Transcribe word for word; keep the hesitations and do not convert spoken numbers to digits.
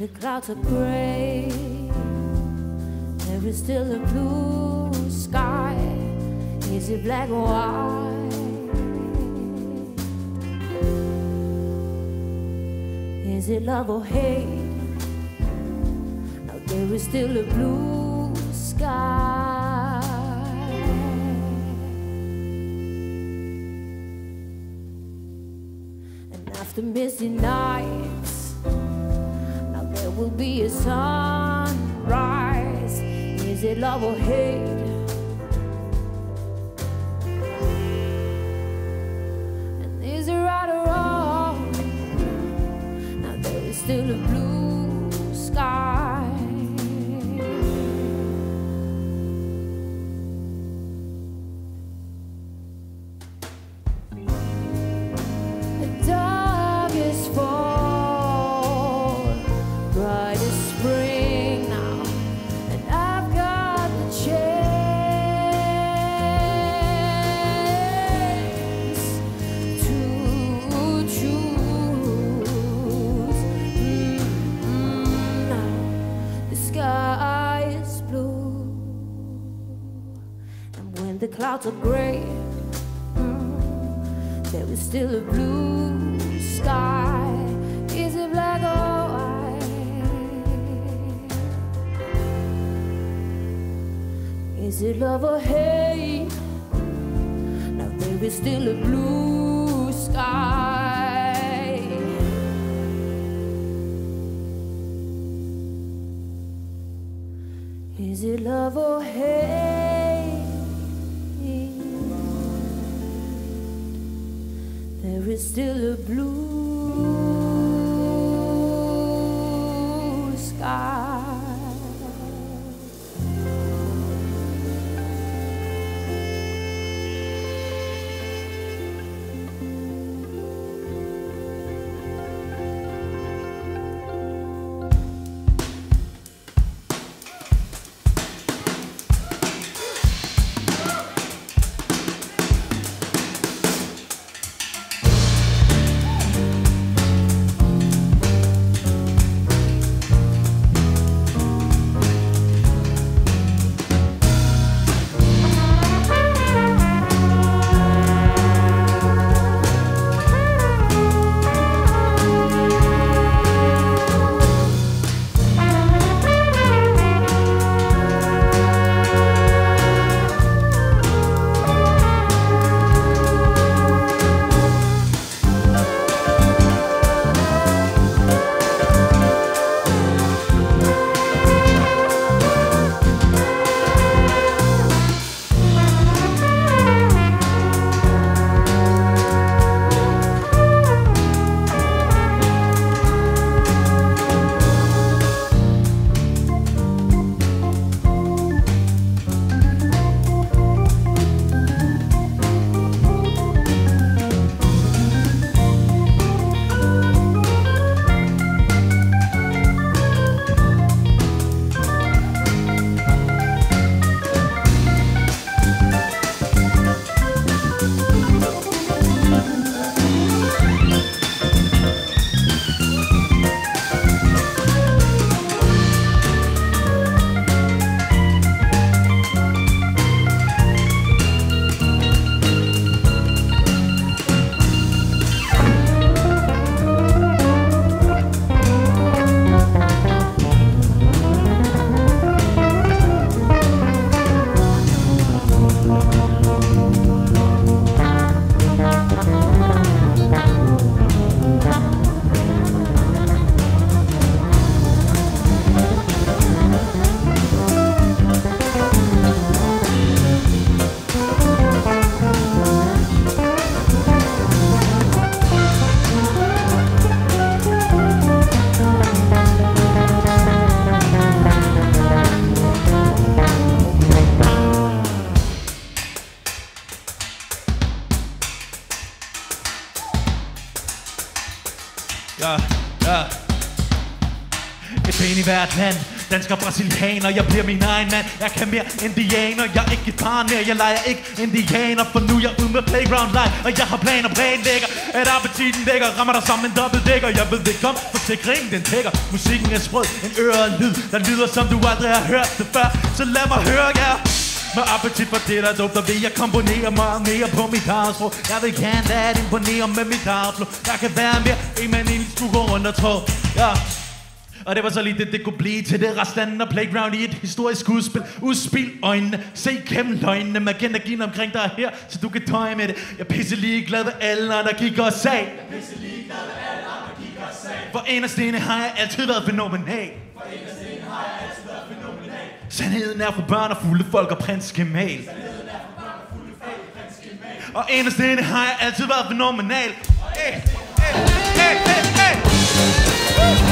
the clouds are gray, there is still a blue sky. Is it black or white? Is it love or hate? Now there is still a blue sky. And after misty nights, now there will be a sunrise. Is it love or hate? And is it right or wrong? Now there is still a blue sky. The darkest fall, brightest spring now, and I've got the chance to choose. Mm-hmm. Now the sky is blue, and when the clouds are gray, there is still a blue sky. Is it black or white? Is it love or hate? Now there is still a blue sky. Is it love or hate? There is still a blue sky. Ja, ja. Ik weet niet waar het bent, dansker brasilianer. Jeg bliver min egen mand, jeg kan mere indianer. Jeg er ikke et partner, jeg leger ikke indianer. For nu er jeg ude med playground live, og jeg har planer, planlægger. At appetitten dækker, rammer dig som en dobbeltdækker. Jeg ved ikke om forsikringen den tækker. Musikken er sprød, en øret lyd, der lyder som du aldrig har hørt det før. Så lad mig høre jer. Med appetit for det der dufter vil jeg komponere meget mere på mit eget. Jeg vil gerne lade det imponere med mit eget. Jeg kan være mere, en man egentlig skulle gå rundt og tro. Ja. Og det var så lige det, det kunne blive til det resten af playground i et historisk udspil. Udspil øjnene, se gennem løgnene med energien omkring dig her, så du kan tøje med det. Jeg er pisse ligeglad ved alle andre gik og sag. Jeg er pisse ligeglad ved alle andre gik og sag. For inderst inde har jeg altid været fænomenal. For inderst inde har jeg altid været fænomenal. Sandheden er for børn og fulde folk og prins Kemal. Sandheden er for børn og fulde folk og prins Kemal. Og inderst inde har jeg altid været fænomenal. Hey, hey, hey, hey, hey.